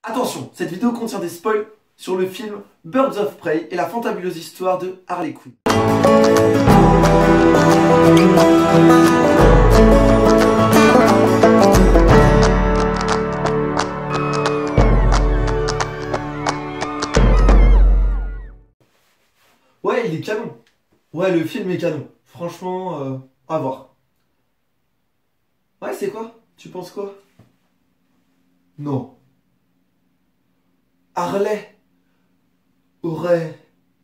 Attention, cette vidéo contient des spoils sur le film Birds of Prey et la fantabuleuse histoire de Harley Quinn. Ouais, il est canon. Ouais, le film est canon. Franchement, à voir. Ouais, c'est quoi? Tu penses quoi? Non. Harley aurait...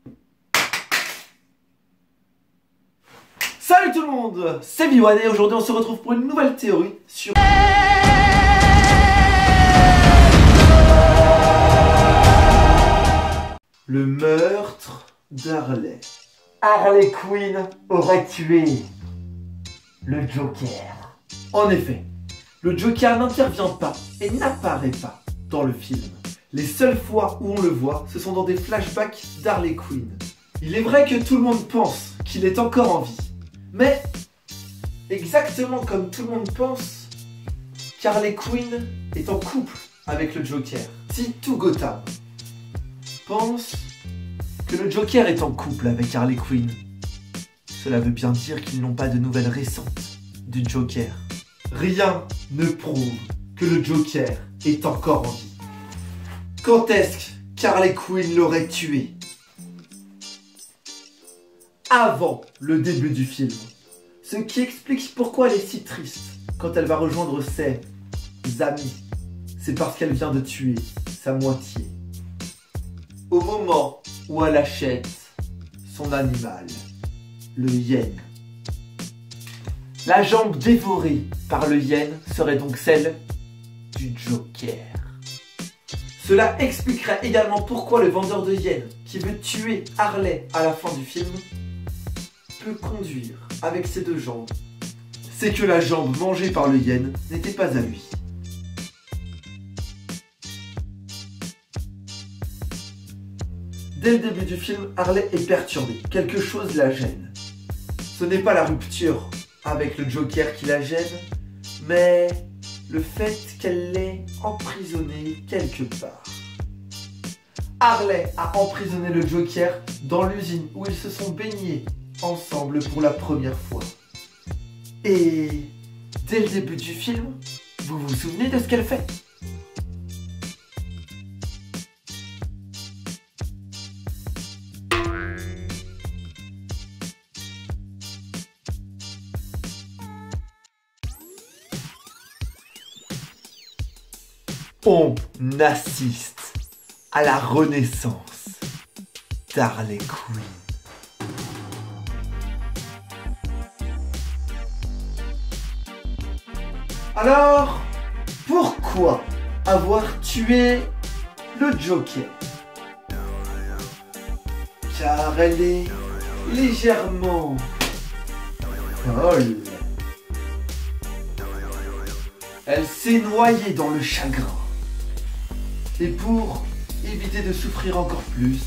Salut tout le monde, c'est Biwan et aujourd'hui on se retrouve pour une nouvelle théorie sur... le meurtre d'Harley. Harley Quinn aurait tué le Joker. En effet, le Joker n'intervient pas et n'apparaît pas dans le film. Les seules fois où on le voit, ce sont dans des flashbacks d'Harley Quinn. Il est vrai que tout le monde pense qu'il est encore en vie. Mais, exactement comme tout le monde pense, qu'Harley Quinn est en couple avec le Joker. Si tout Gotham pense que le Joker est en couple avec Harley Quinn, cela veut bien dire qu'ils n'ont pas de nouvelles récentes du Joker. Rien ne prouve que le Joker est encore en vie. Quand est-ce qu'Harley Quinn l'aurait tué? Avant le début du film. Ce qui explique pourquoi elle est si triste quand elle va rejoindre ses amis. C'est parce qu'elle vient de tuer sa moitié. Au moment où elle achète son animal, le hyène. La jambe dévorée par le hyène serait donc celle du Joker. Cela expliquerait également pourquoi le vendeur de hyènes qui veut tuer Harley à la fin du film peut conduire avec ses deux jambes. C'est que la jambe mangée par le hyène n'était pas à lui. Dès le début du film, Harley est perturbée. Quelque chose la gêne. Ce n'est pas la rupture avec le Joker qui la gêne, mais le fait qu'elle l'ait emprisonné quelque part. Harley a emprisonné le Joker dans l'usine où ils se sont baignés ensemble pour la première fois. Et dès le début du film, vous vous souvenez de ce qu'elle fait? On assiste à la renaissance d'Harley Quinn. Alors, pourquoi avoir tué le Joker? Car elle est légèrement folle. Elle s'est noyée dans le chagrin. Et pour éviter de souffrir encore plus,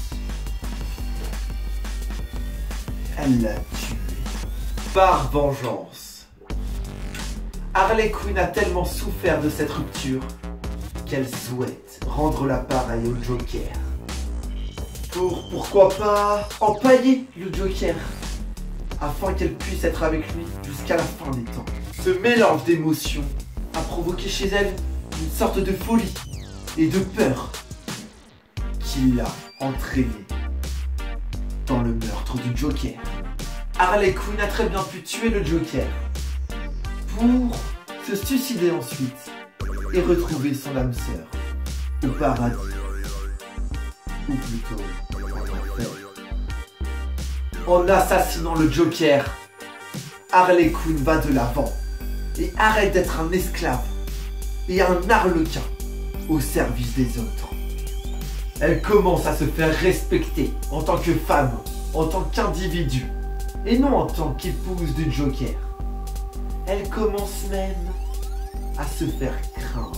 elle l'a tué. Par vengeance. Harley Quinn a tellement souffert de cette rupture qu'elle souhaite rendre l'appareil au Joker. Pourquoi pas empailler le Joker afin qu'elle puisse être avec lui jusqu'à la fin des temps. Ce mélange d'émotions a provoqué chez elle une sorte de folie et de peur qui l'a entraînée dans le meurtre du Joker. Harley Quinn a très bien pu tuer le Joker pour se suicider ensuite et retrouver son âme sœur au paradis, ou plutôt en enfer. En assassinant le Joker, Harley Quinn va de l'avant et arrête d'être un esclave et un arlequin au service des autres. Elle commence à se faire respecter en tant que femme, en tant qu'individu, et non en tant qu'épouse du Joker. Elle commence même à se faire craindre.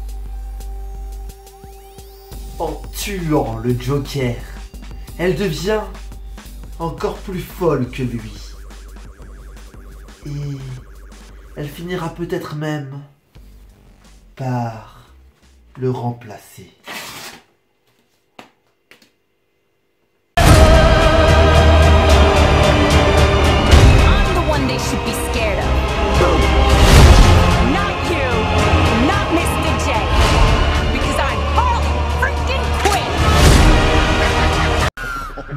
En tuant le Joker, elle devient encore plus folle que lui. Et elle finira peut-être même par le remplacer.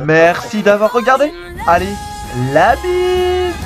Merci d'avoir regardé. Allez, la bise!